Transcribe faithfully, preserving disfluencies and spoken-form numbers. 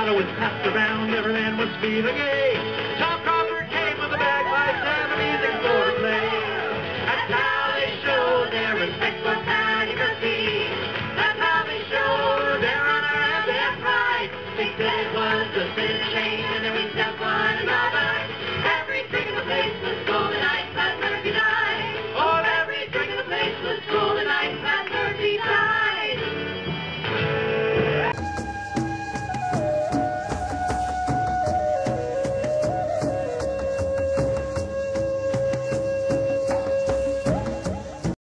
bottle was passed around, every man was feeling gay. Tom Crawford came with the bagpipes and the music for to play. That's how they showed their